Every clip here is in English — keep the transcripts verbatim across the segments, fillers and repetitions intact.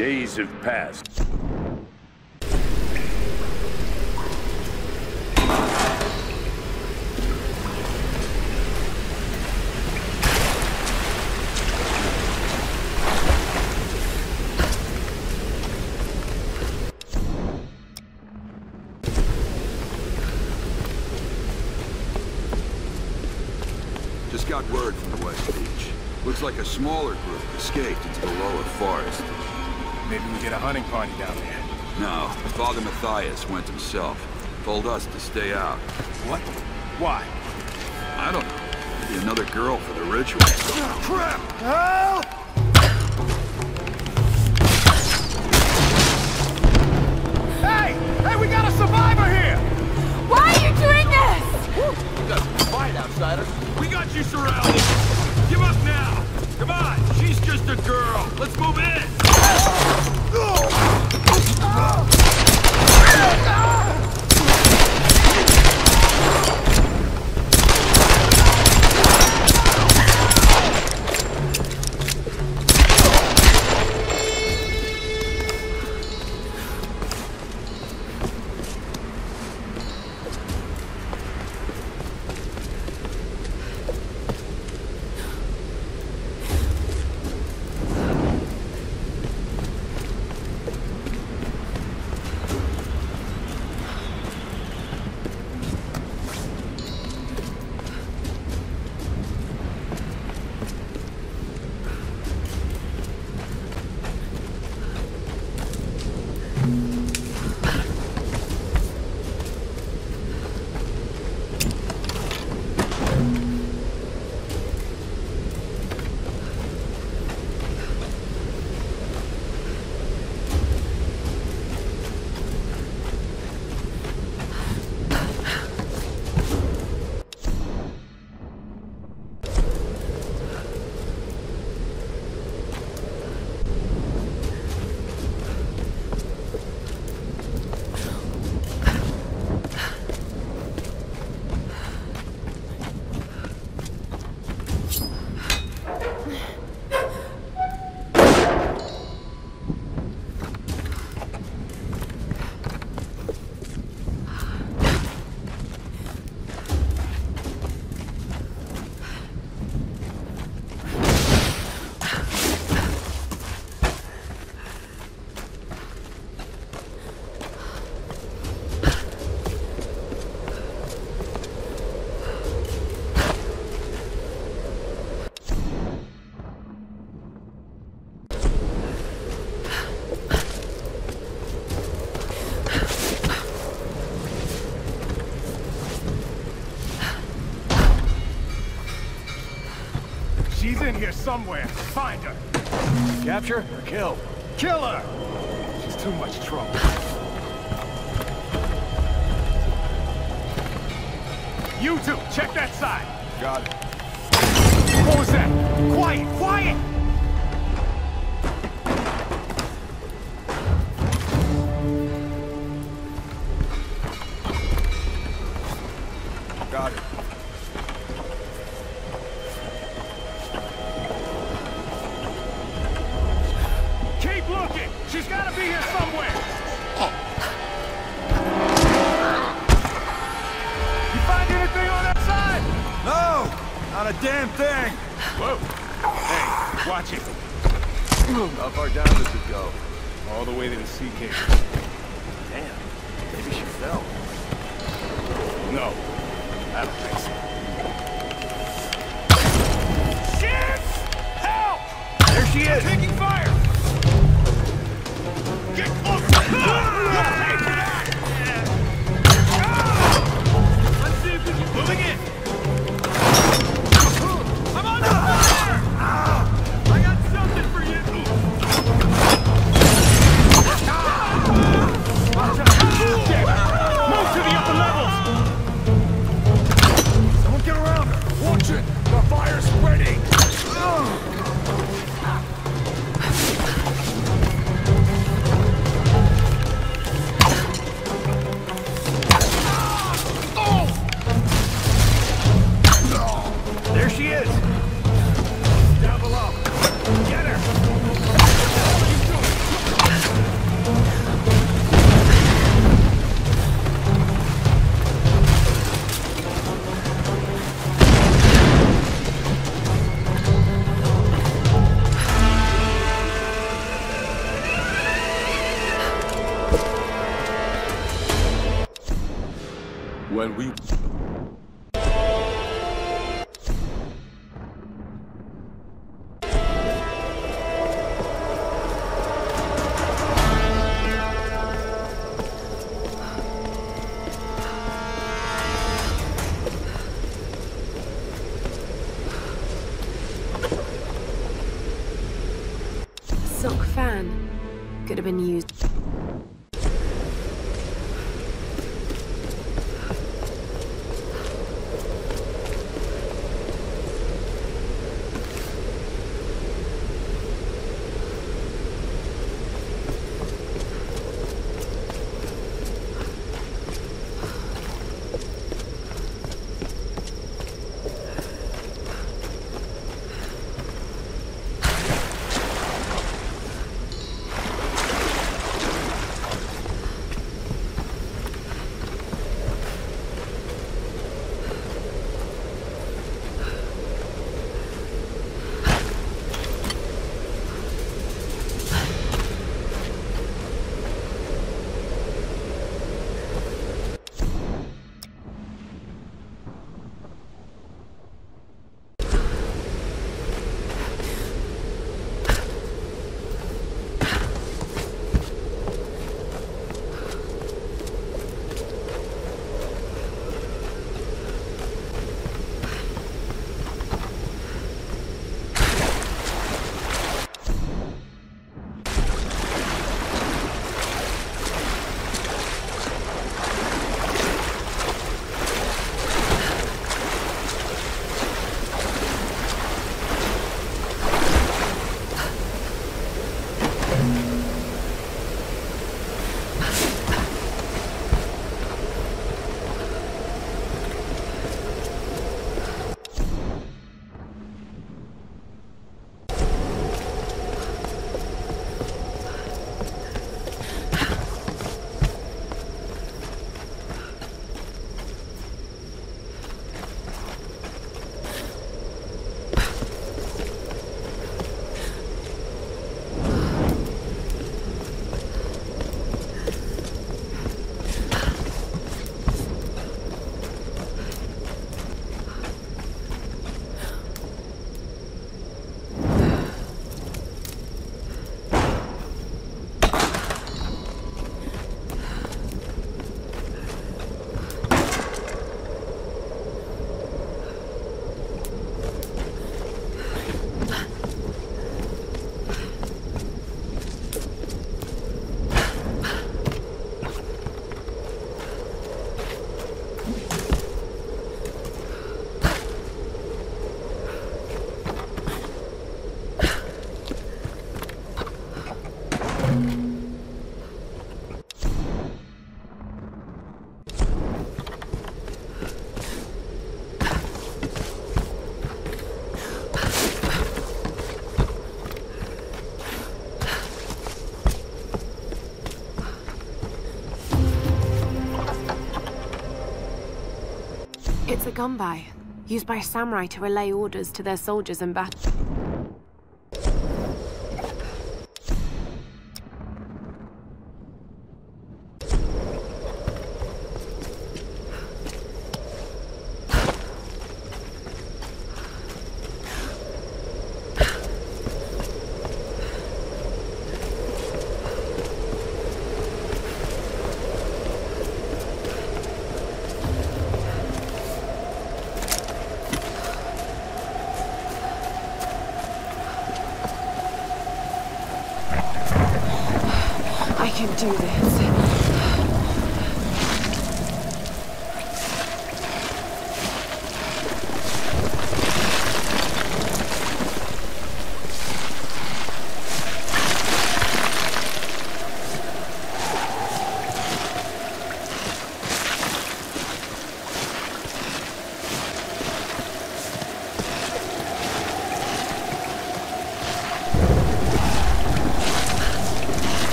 Days have passed. Just got word from the West Beach. Looks like a smaller group escaped into the lower forest. Maybe we get a hunting party down there. No, Father Matthias went himself. Told us to stay out. What? Why? I don't know. Maybe another girl for the ritual. Oh, crap! Help! Hey! Hey, we got a survivor here! Why are you doing this? You got some fight, outsider. We got you surrounded! Give up now! Come on! She's just a girl! Let's move in! She's in here somewhere. Find her. Capture or kill? Kill her! She's too much trouble. You two, check that side. Got it. What was that? Quiet, quiet! Got it. Keep looking! She's gotta be here somewhere! You find anything on that side? No! Not a damn thing! Whoa! Hey, watch it. How far down does it go? All the way to the sea cave. Damn. Maybe she fell. No, I don't think so. Shit! Help! There she is! Taking fire! Get close! Ah! Take that! Ah! Let's see if we can moving in. I'm on the fire! Ah! I got something for you. Move to the upper levels! Someone get around her! Watch it! The fire's spreading! when we... Silk fan. Could have been used. It's a gunbai, used by samurai to relay orders to their soldiers in battle. I can do this.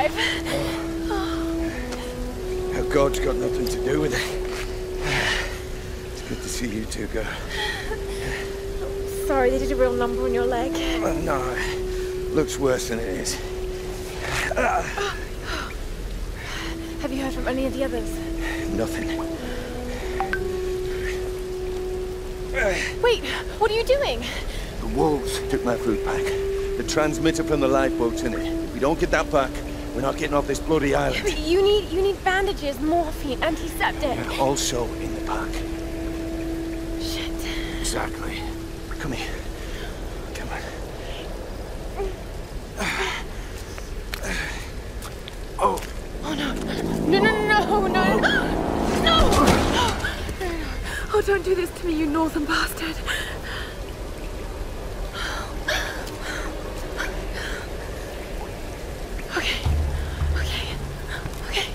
alive. Our God's got nothing to do with it. It's good to see you two, girl. Sorry, they did a real number on your leg. Well, no, looks worse than it is. Have you heard from any of the others? Nothing. Wait, what are you doing? The wolves took my food pack. The transmitter from the lifeboat's in it. If we don't get that back, we're not getting off this bloody island. But you need you need bandages, morphine, antiseptic. Also in the pack. Shit. Exactly. Come here. Come on. Oh. Oh no. No, no, no, no, no. No! No! Oh, don't do this to me, you northern bastard. Okay. Okay. Okay.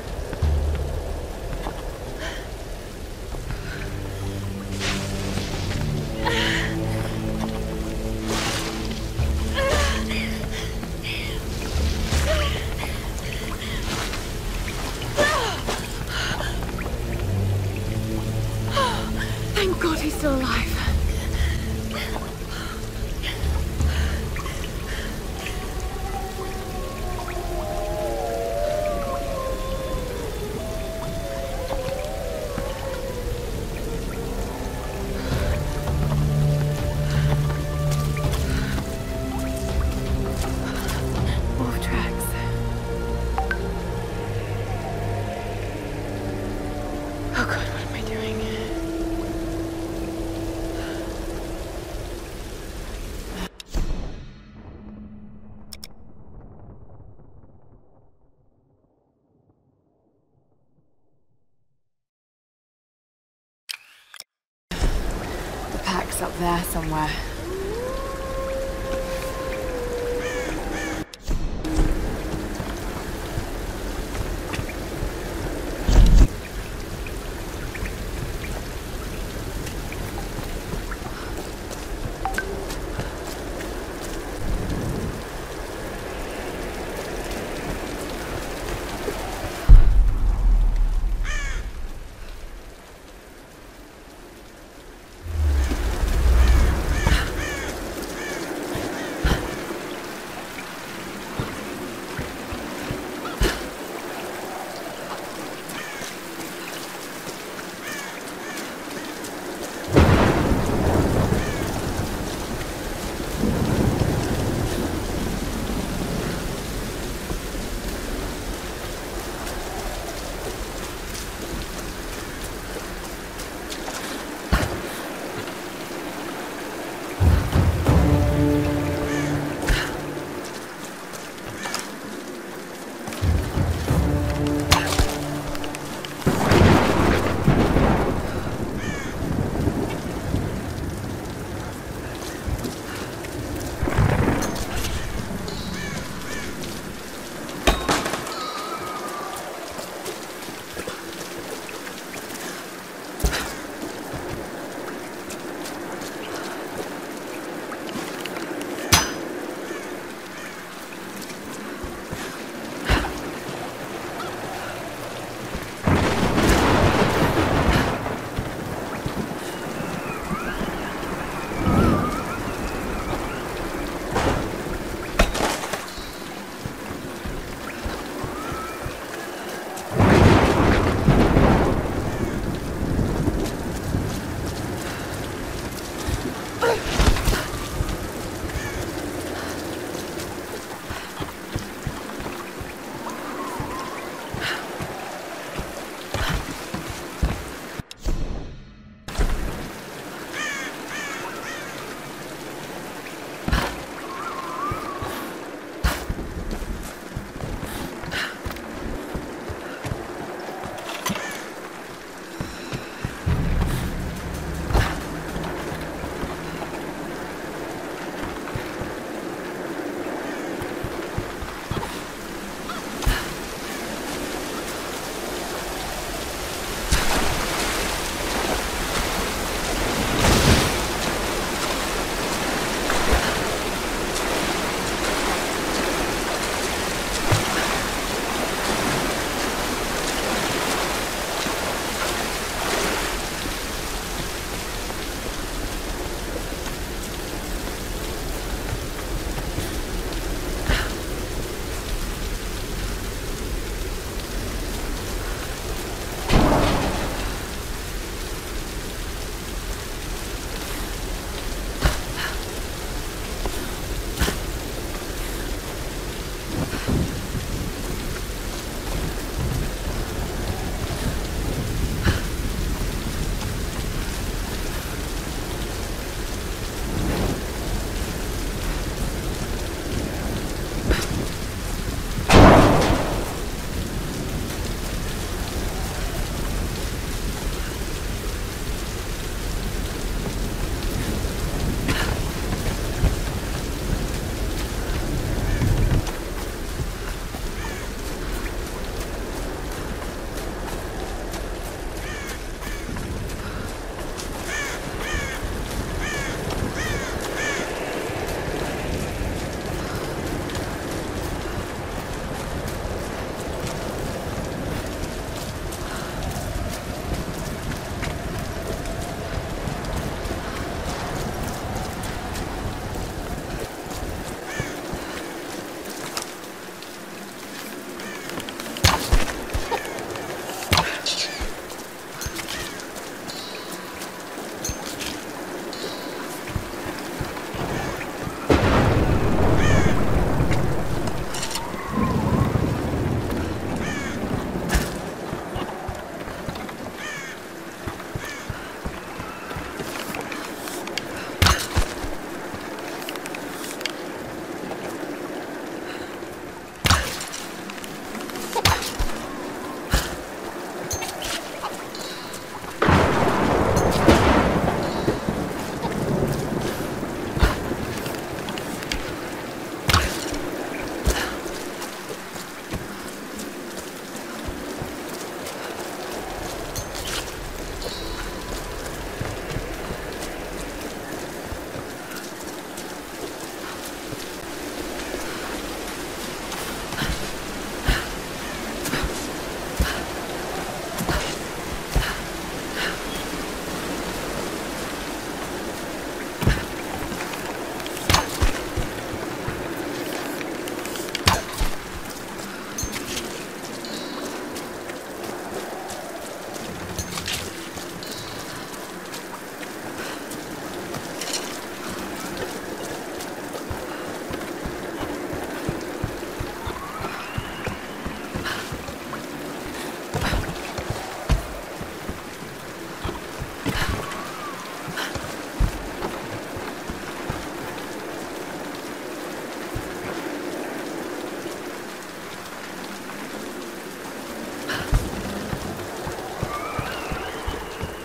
Thank God he's still alive. Wolf tracks. Oh God, what am I doing? The pack's up there somewhere.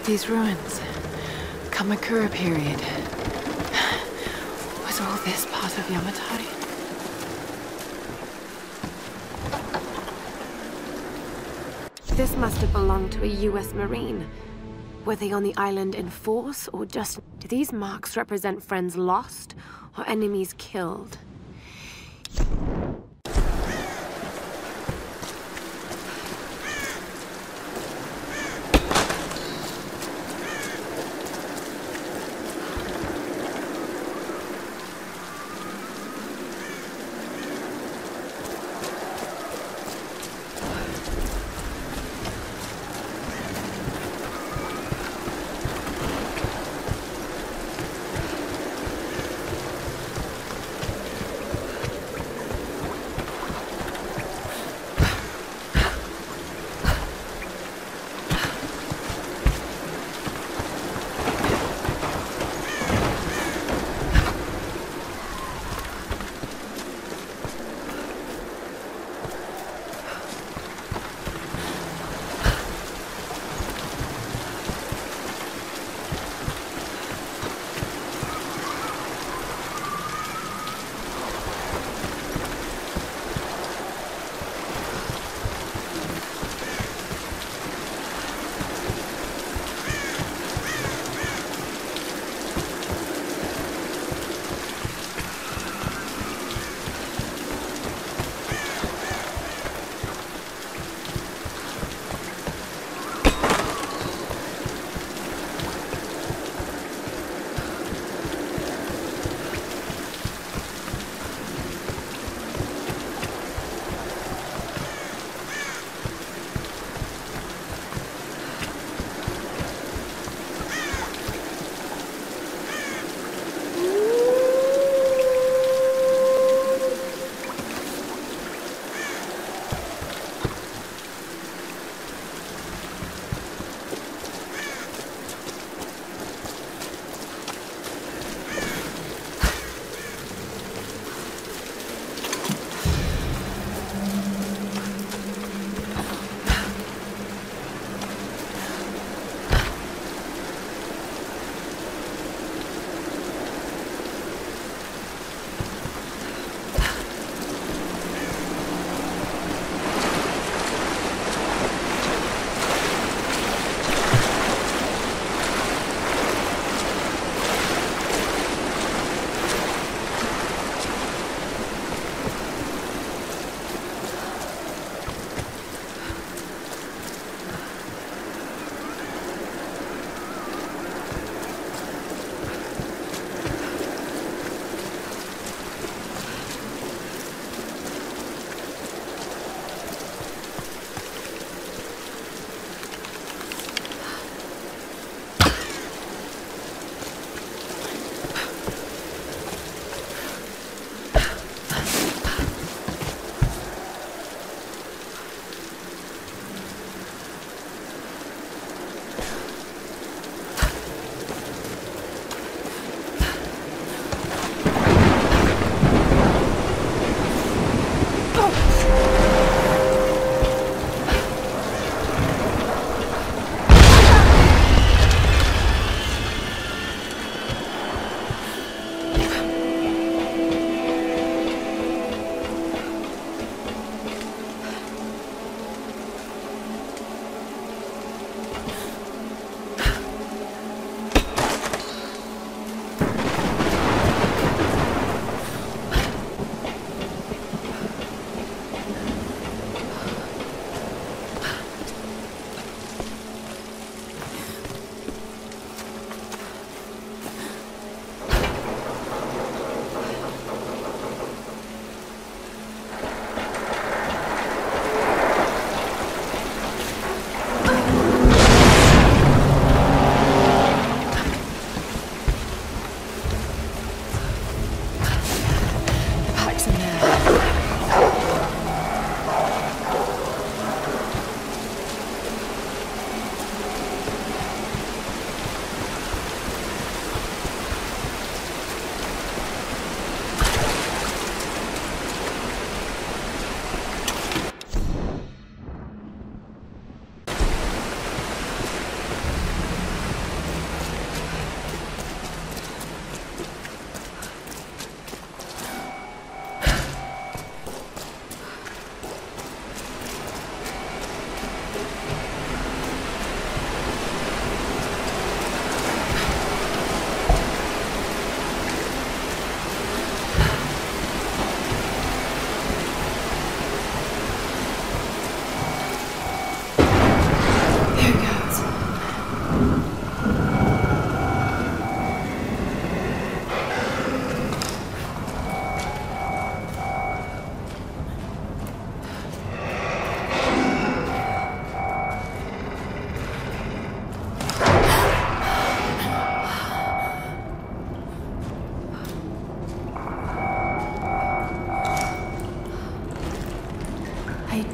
these ruins. Kamakura period. Was all this part of Yamatai? This must have belonged to a U S Marine. Were they on the island in force, or just... Do these marks represent friends lost, or enemies killed?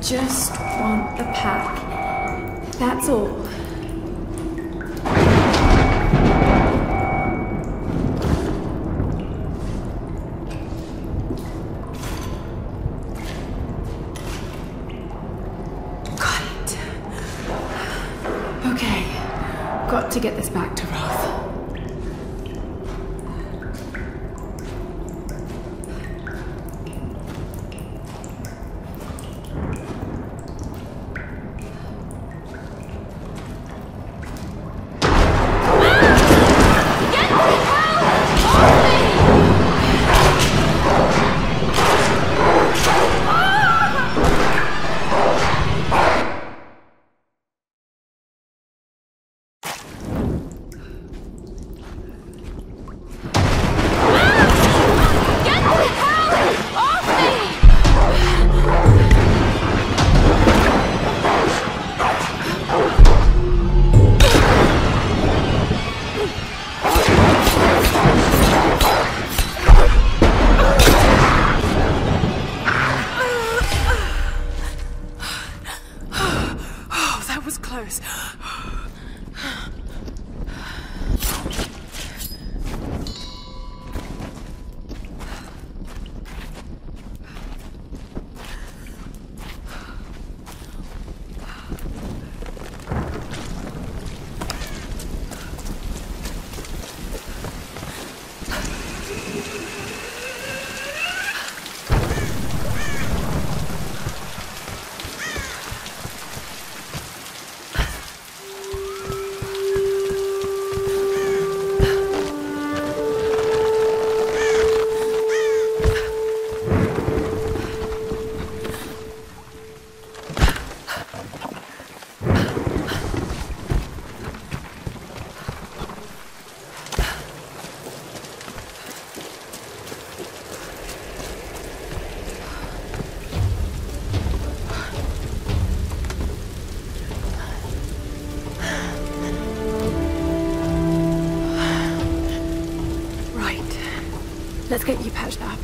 just want the pack. That's all. Got it. Okay. Got to get this back to Roth. Let's get you patched up.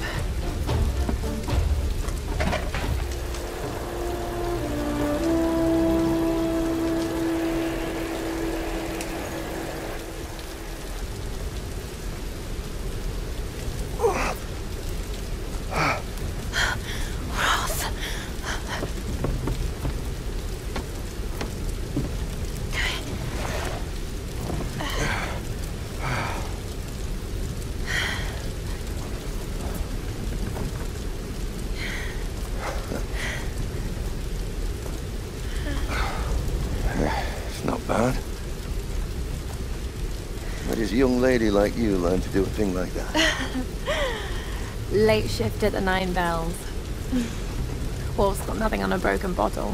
Where does a young lady like you learn to do a thing like that? Late shift at the Nine Bells. Wolf's got nothing on a broken bottle.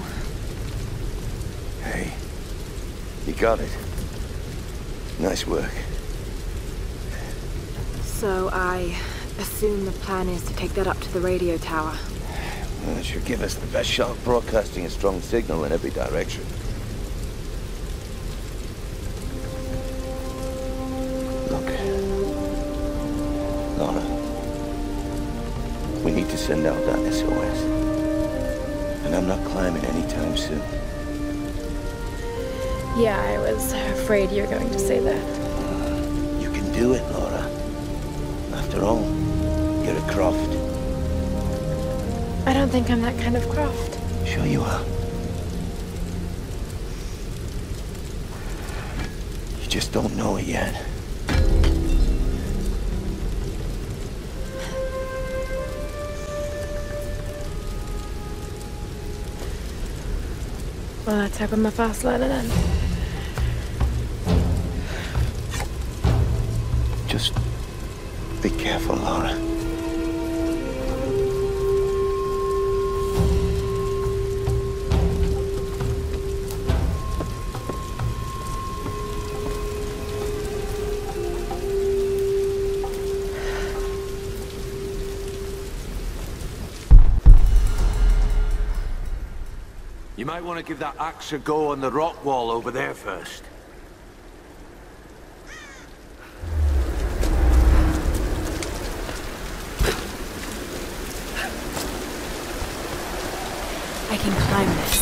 Hey, you got it. Nice work. So I assume the plan is to take that up to the radio tower. Well, it should give us the best shot of broadcasting a strong signal in every direction. Lara, we need to send out that S O S. And I'm not climbing anytime soon. Yeah, I was afraid you were going to say that. You can do it, Lara. After all, you're a Croft. I don't think I'm that kind of Croft. Sure you are. You just don't know it yet. Well, let's hope I'm a fast learner then. Just be careful, Lara. You might want to give that axe a go on the rock wall over there first. I can climb this.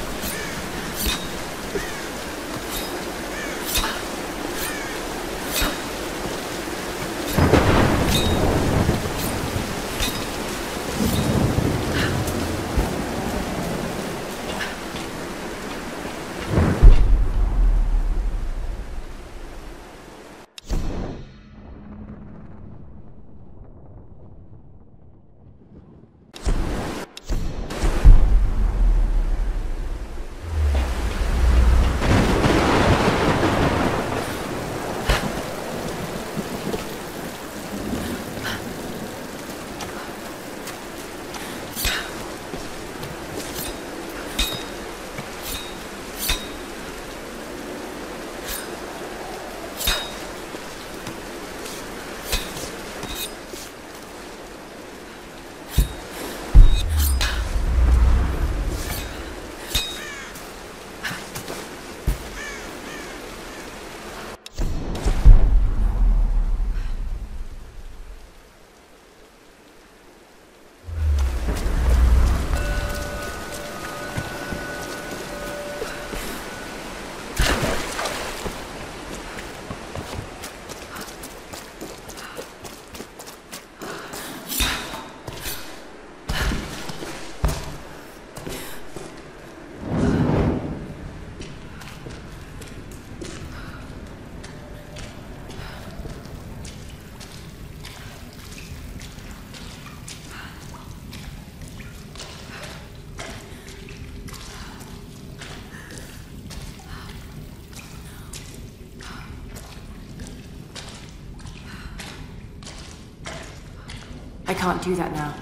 I can't do that now.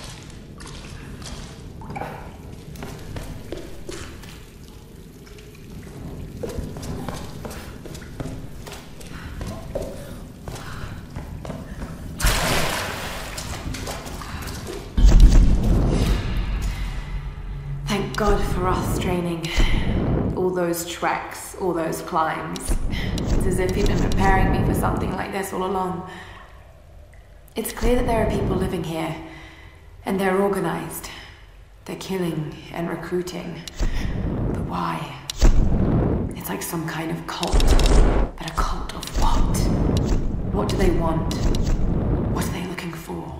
Thank God for us training. All those treks, all those climbs. It's as if he'd been preparing me for something like this all along. It's clear that there are people living here, and they're organized. They're killing and recruiting. But why? It's like some kind of cult. But a cult of what? What do they want? What are they looking for?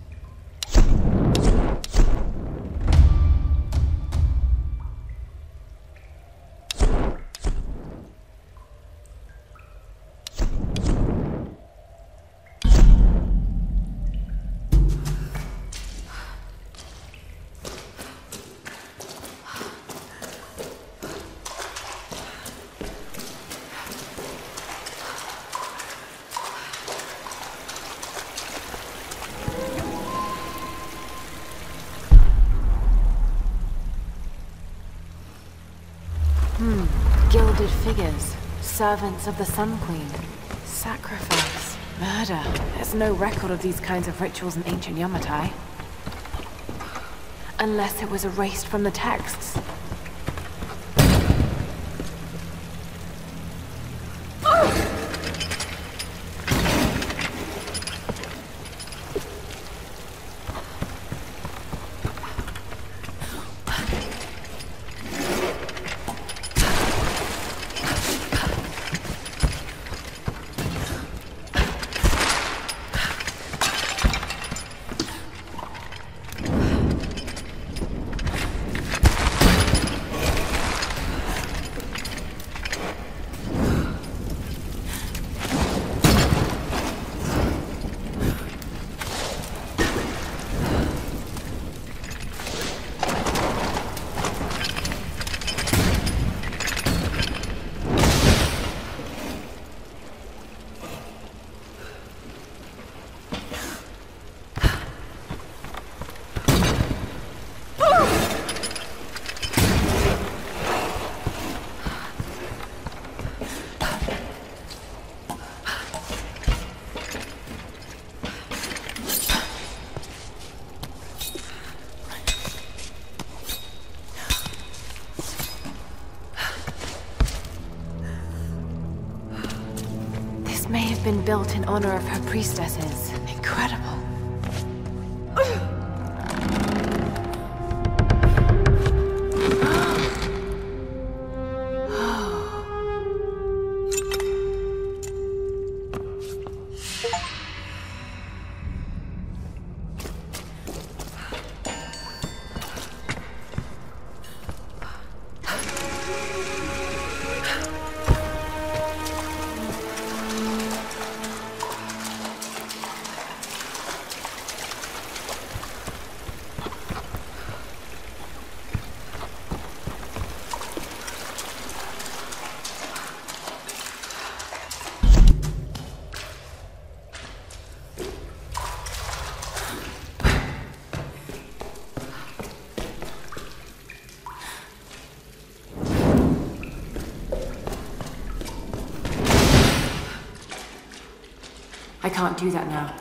Gilded figures, servants of the Sun Queen. Sacrifice, murder. There's no record of these kinds of rituals in ancient Yamatai. Unless it was erased from the texts. May have been built in honor of her priestesses. Incredible. I can't do that now.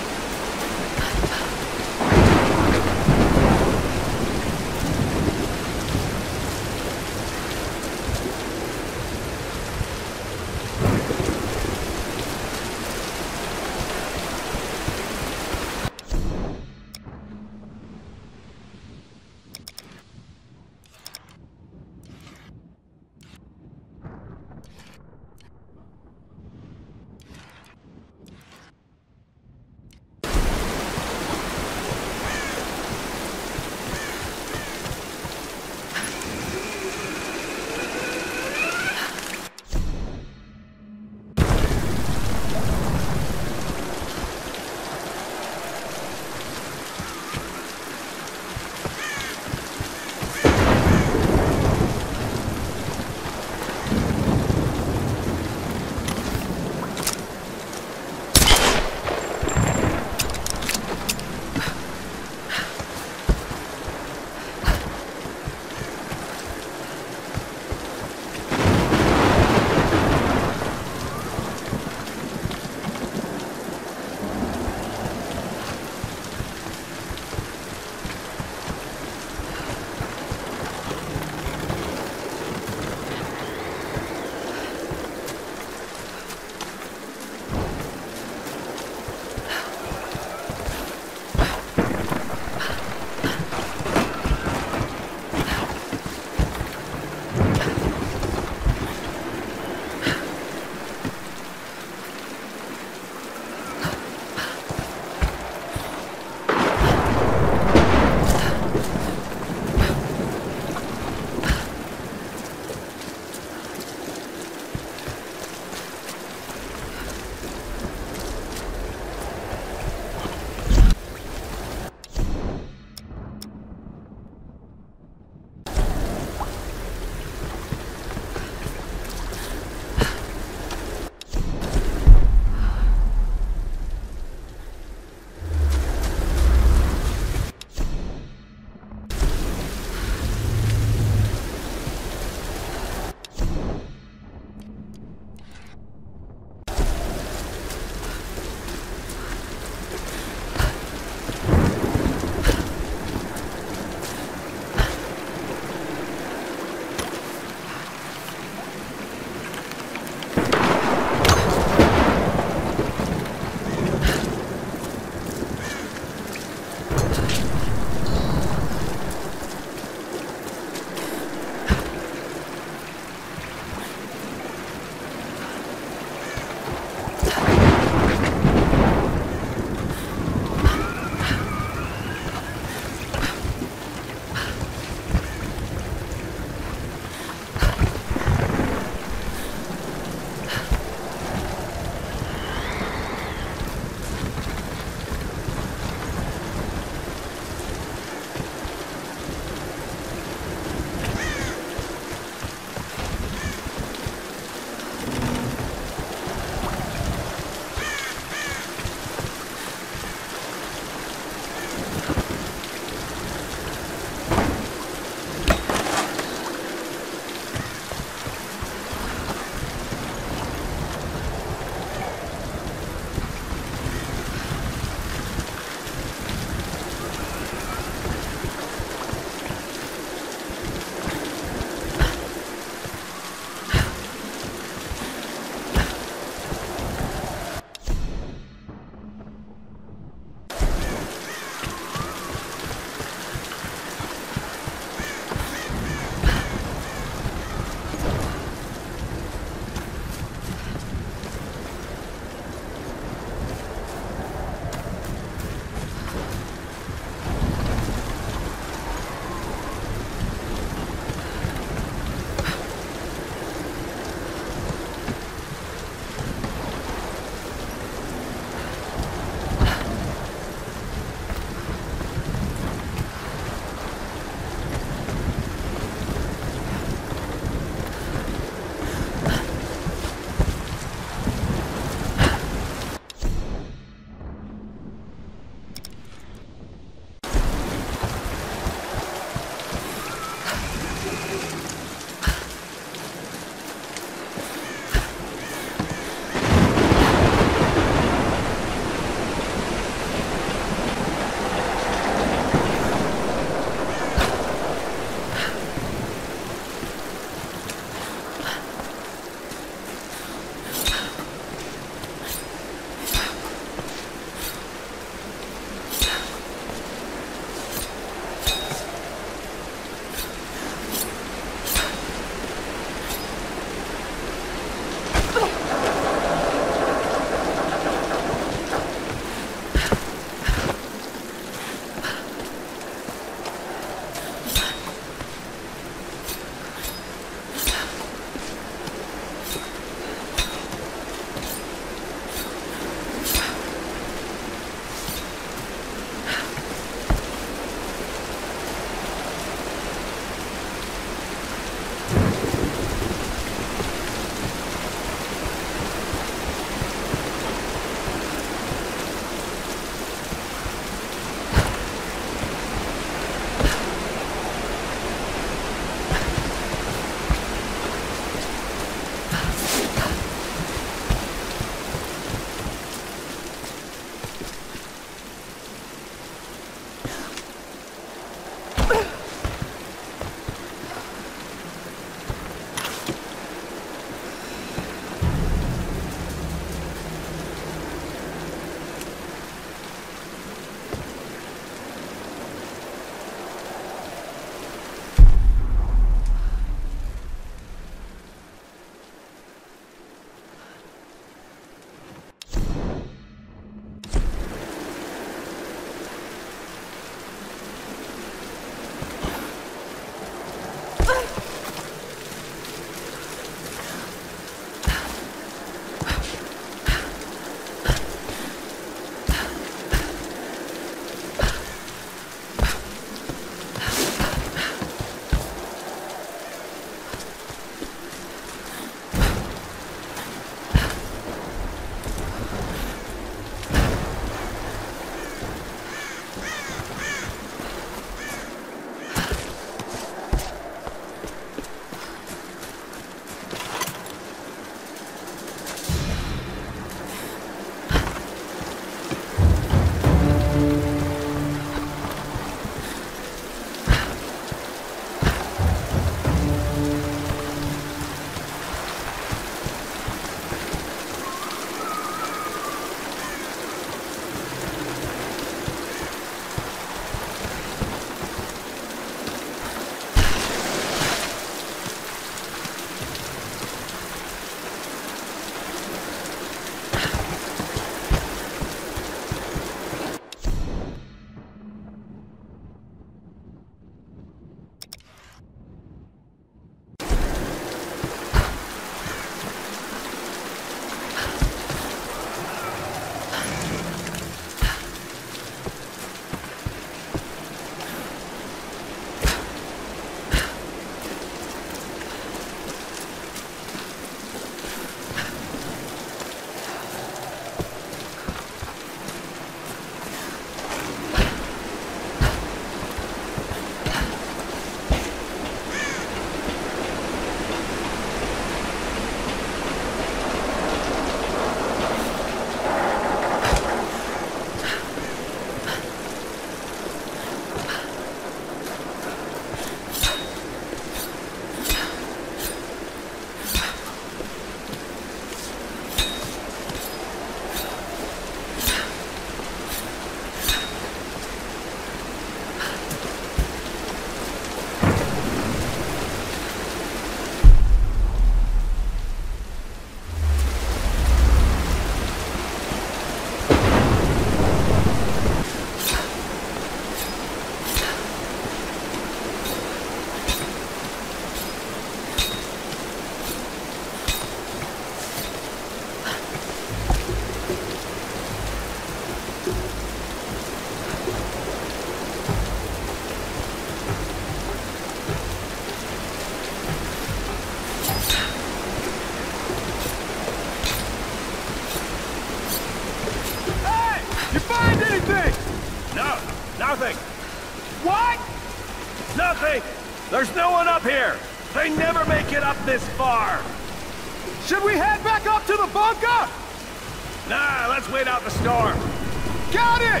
Nothing! What? Nothing! There's no one up here! They never make it up this far! Should we head back up to the bunker? Nah, let's wait out the storm. Got it!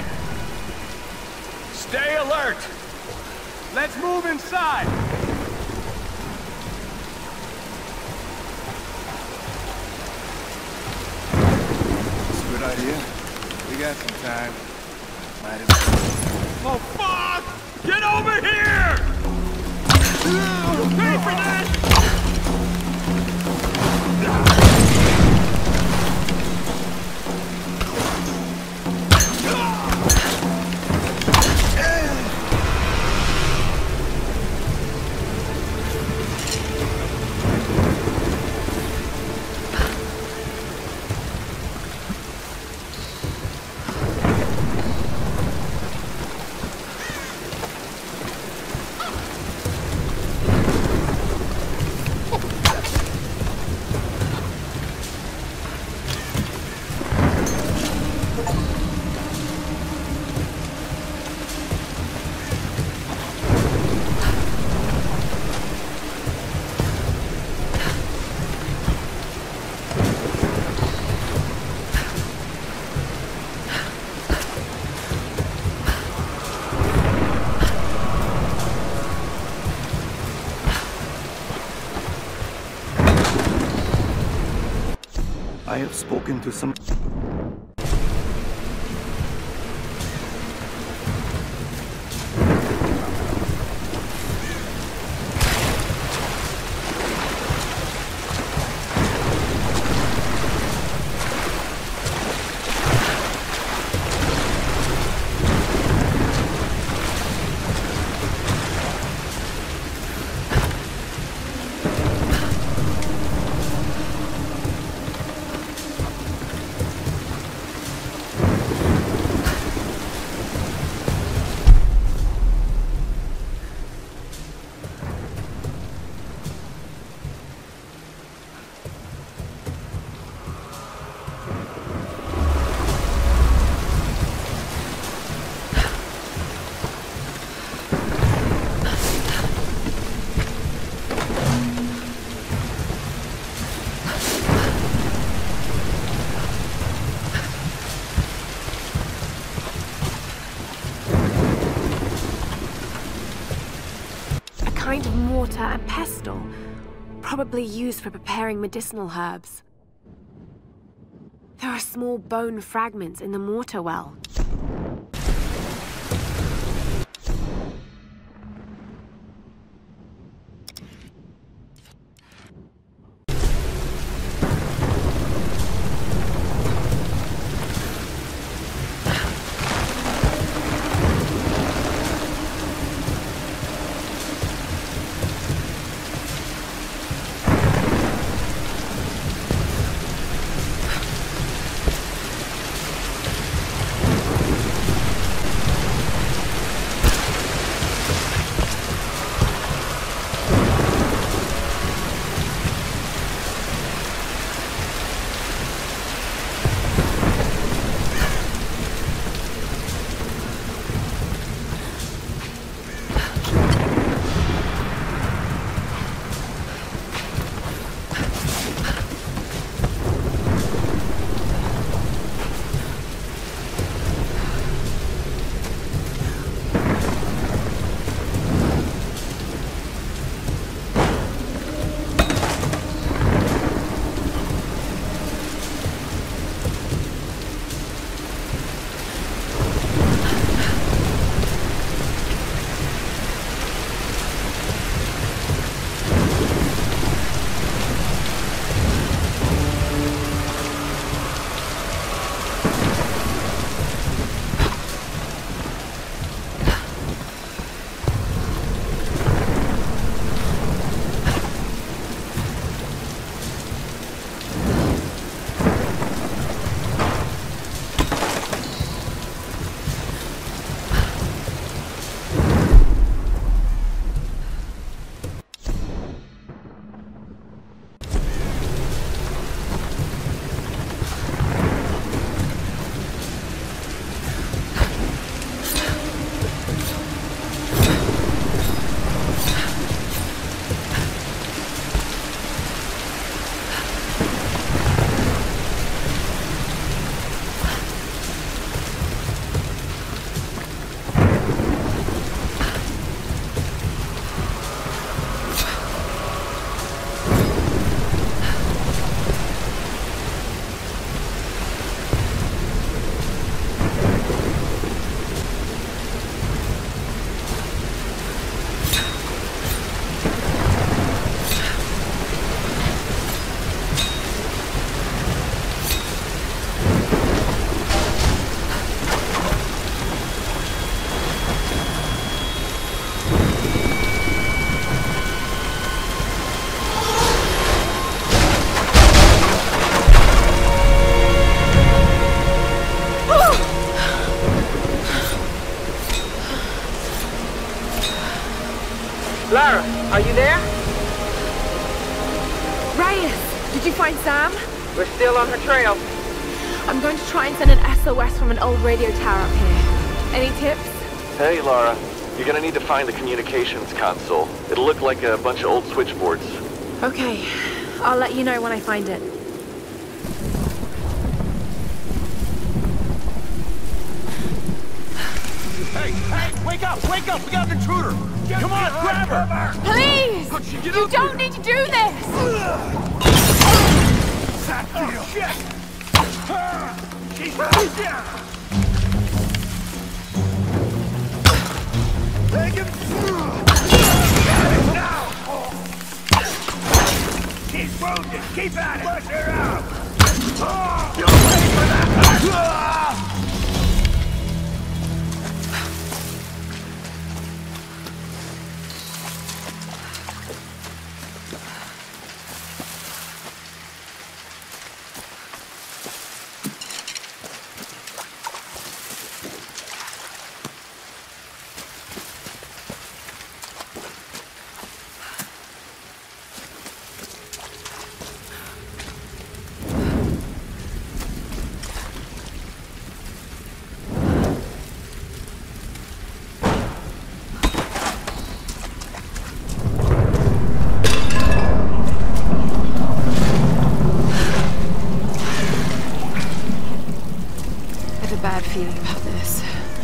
Stay alert! Let's move inside! It's a good idea. We got some time. Might as well. Oh, fuck! Get over here! Pay for that! I have spoken to some... Kind of mortar and pestle, probably used for preparing medicinal herbs. There are small bone fragments in the mortar well. Are you there? Reyes, did you find Sam? We're still on her trail. I'm going to try and send an S O S from an old radio tower up here. Any tips? Hey, Lara. You're gonna need to find the communications console. It'll look like a bunch of old switchboards. Okay. I'll let you know when I find it. Hey, hey, wake up, wake up! We got an intruder! Get Come on, grab her! her. Please! Oh, shit, you up don't here. need to do this! Oh, shit! She's down! Take him! Get him now! She's wounded! Keep at it! Push her out! Oh, you're ready for that! Feeling about this.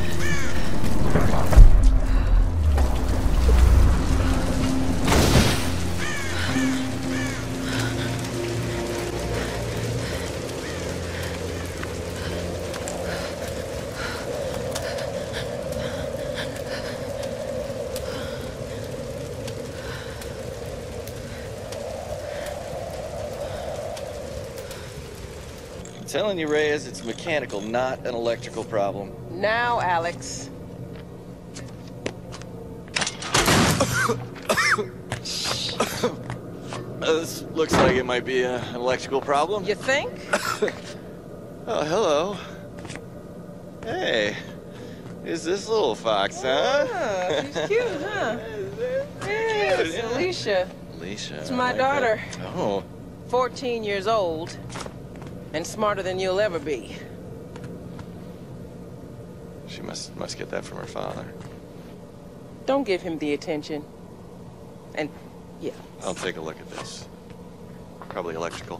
I'm telling you, Reyes, it's mechanical, not an electrical problem. Now, Alex. Uh, this looks like it might be a, an electrical problem. You think? Oh, hello. Hey, who's this little fox, huh? Ah, she's cute, huh? Yeah, it's yeah. Alicia. Alicia. It's my like daughter. that. Oh. fourteen years old. And smarter than you'll ever be. She must must get that from her father. Don't give him the attention. And, yeah. I'll take a look at this. Probably electrical.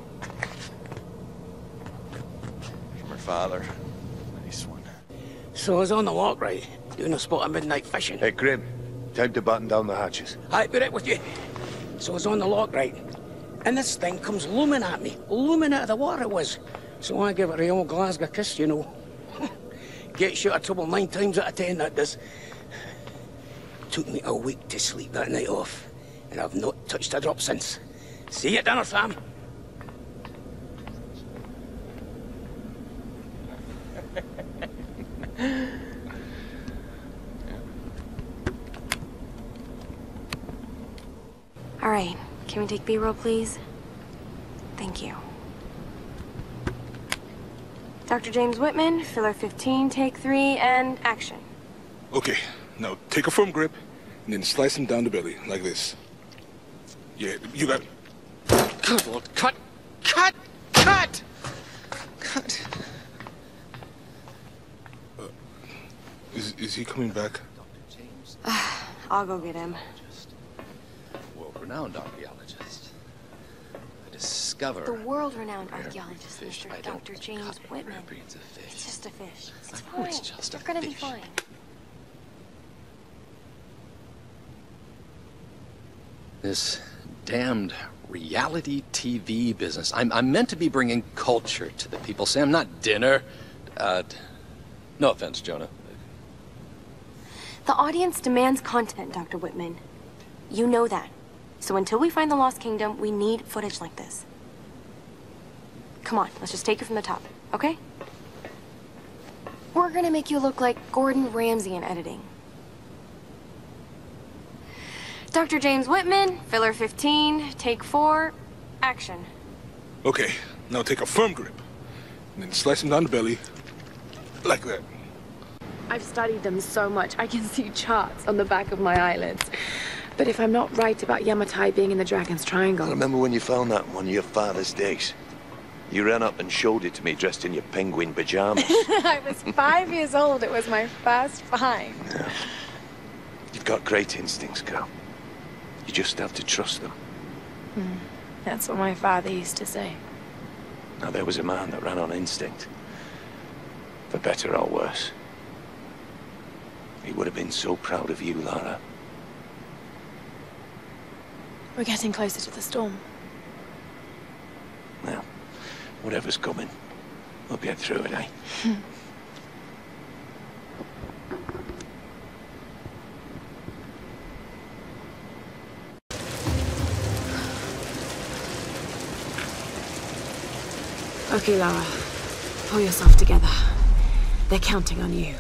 From her father. Nice one. So I was on the lock, right? Doing a spot of midnight fishing. Hey, Grim. Time to button down the hatches. I'd be right with you. So I was on the lock, right? And this thing comes looming at me. Looming out of the water it was. So I give it a old Glasgow kiss, you know. Gets you out of trouble nine times out of ten, that does. Took me a week to sleep that night off. And I've not touched a drop since. See you at dinner, Sam. All right, can we take B-roll, please? Thank you. Doctor James Whitman, filler fifteen, take three, and action. Okay, now take a firm grip, and then slice him down the belly, like this. Yeah, you got... Good Lord, cut! Cut! Cut! Cut! Uh, is, is he coming back? I'll go get him. World-renowned archaeologist. I discover... The world-renowned archaeologist, fish. Mister Doctor James Whitman. Breeds of fish. It's just a fish. It's I know fine. it's just You're a gonna be fish. fine. This damned reality T V business. I'm, I'm meant to be bringing culture to the people, Sam, not dinner. Uh, no offense, Jonah. The audience demands content, Doctor Whitman. You know that. So until we find the Lost Kingdom, we need footage like this. Come on, let's just take it from the top, okay? We're gonna make you look like Gordon Ramsay in editing. Doctor James Whitman, filler fifteen, take four, action. Okay, now take a firm grip, and then slice him down the belly, like that. I've studied them so much, I can see charts on the back of my eyelids. But if I'm not right about Yamatai being in the Dragon's Triangle... I remember when you found that in one of your father's digs. You ran up and showed it to me dressed in your penguin pajamas. I was five years old. It was my first find. Yeah. You've got great instincts, girl. You just have to trust them. Mm, that's what my father used to say. Now, there was a man that ran on instinct. For better or worse. He would have been so proud of you, Lara. We're getting closer to the storm. Well, whatever's coming, we'll get through it, eh? Okay, Lara. Pull yourself together. They're counting on you.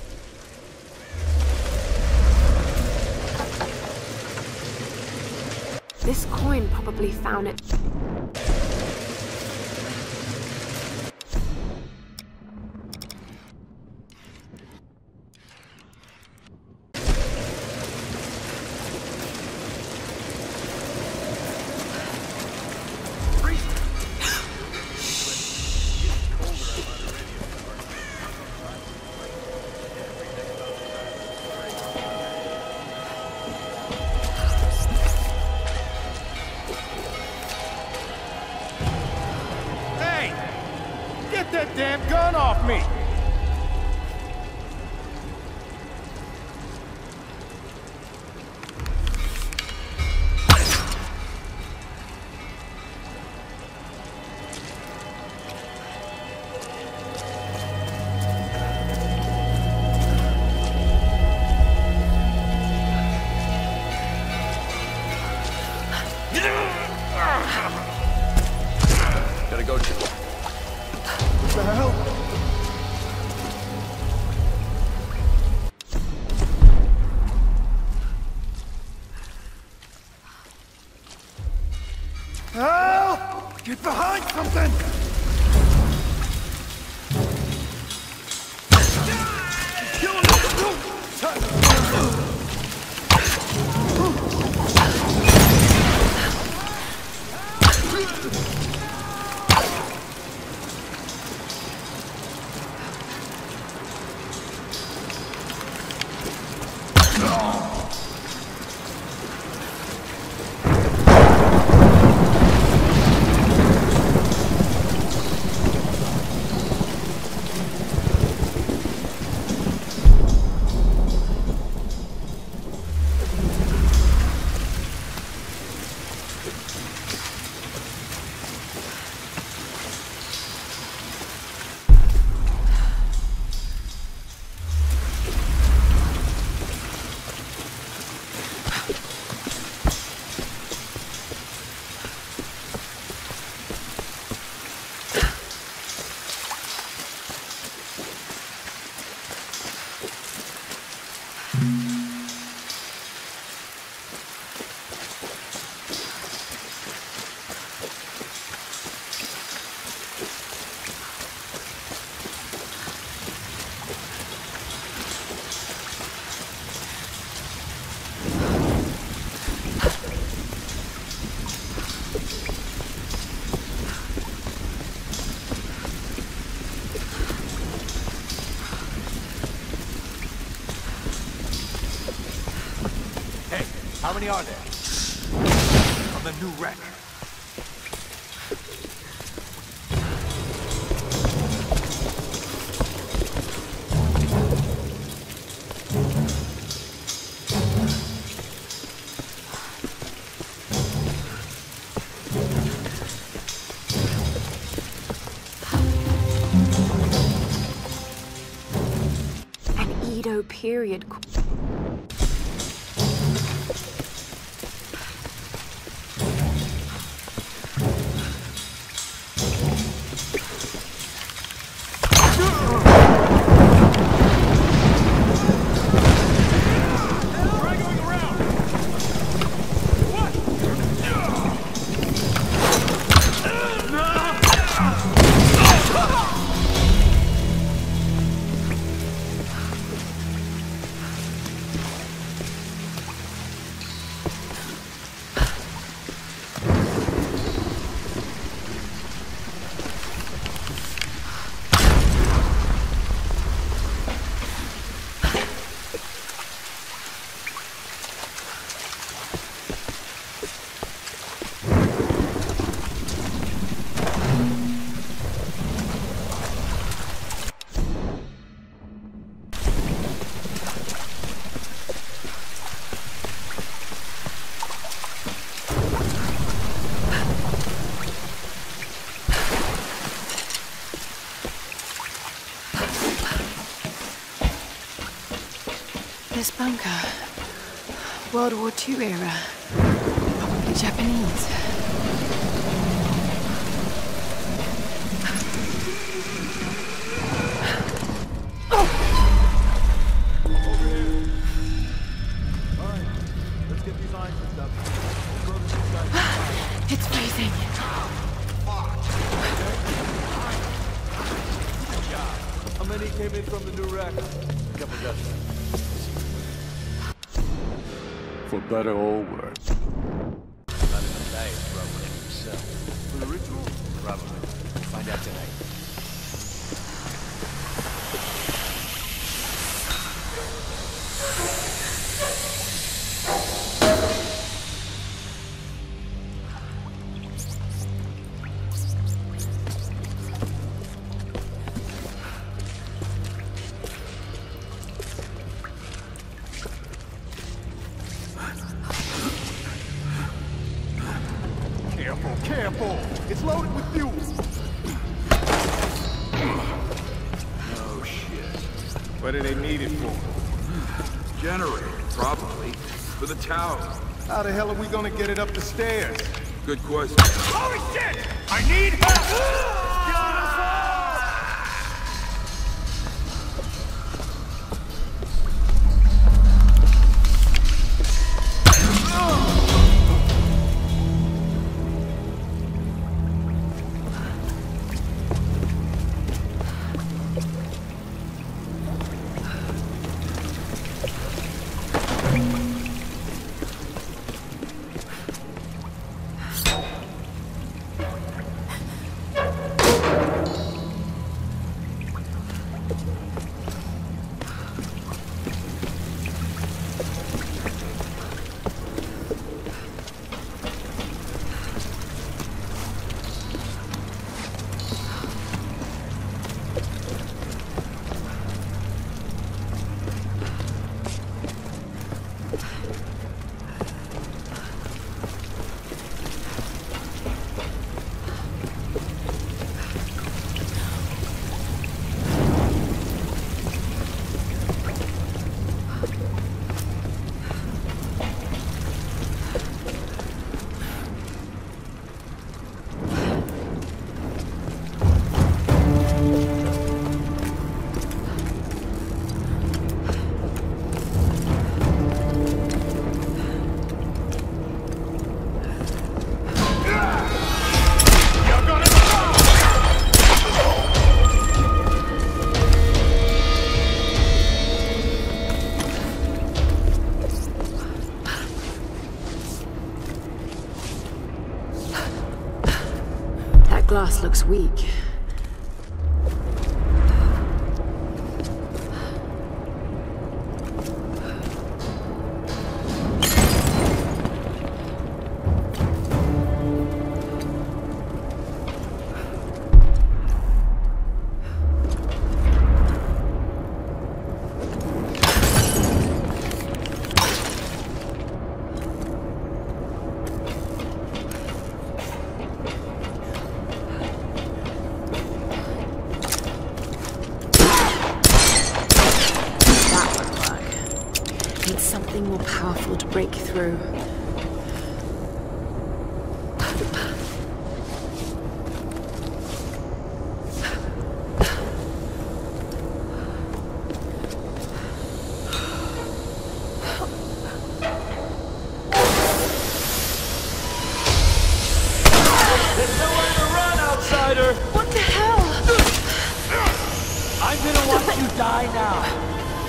This coin probably found it. Get that damn gun off me! Gotta go, Chip. What the hell? Help! Get behind something! How many are there? On the new wreck. An Edo period. this bunker. World War Two era. Probably Japanese. It's freezing. How many came in from the new rack? A couple dozen. For better or worse. Not in the day, probably himself. For the ritual? Probably. We'll find out tonight. Careful, careful! It's loaded with fuel! Oh, shit. What do they need it for? Generator, probably. For the tower. How the hell are we gonna get it up the stairs? Good question. Holy shit! I need help! Glass looks weak. Something more powerful to break through. There's nowhere to run, outsider! What the hell? I'm gonna watch you die now.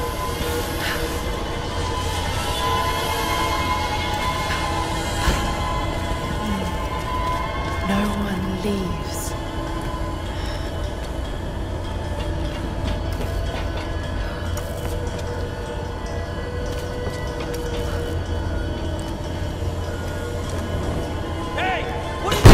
No one leaves. Hey! What are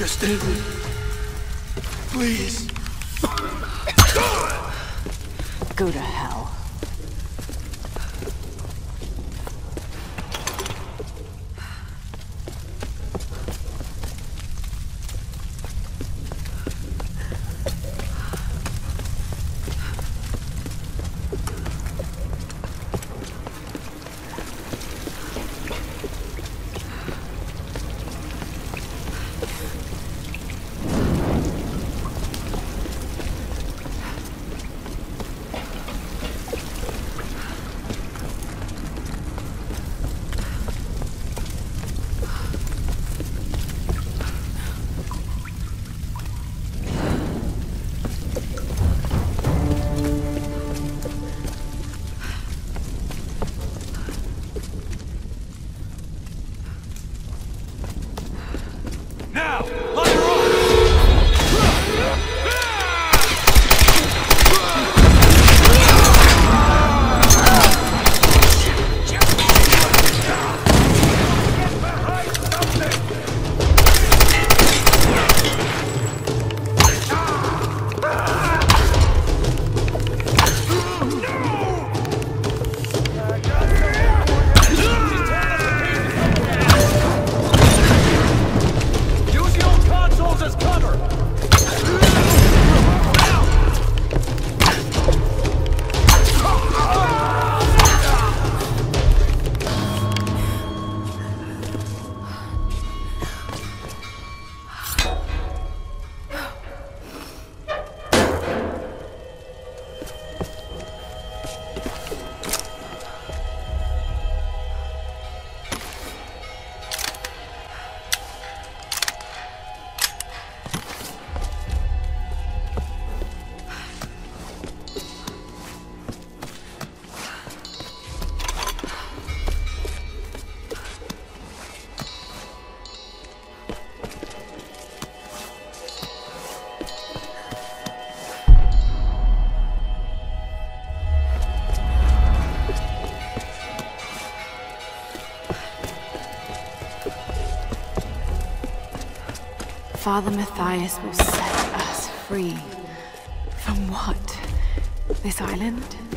Understand me. Please. Go to hell. Father Matthias will set us free. From what? This island?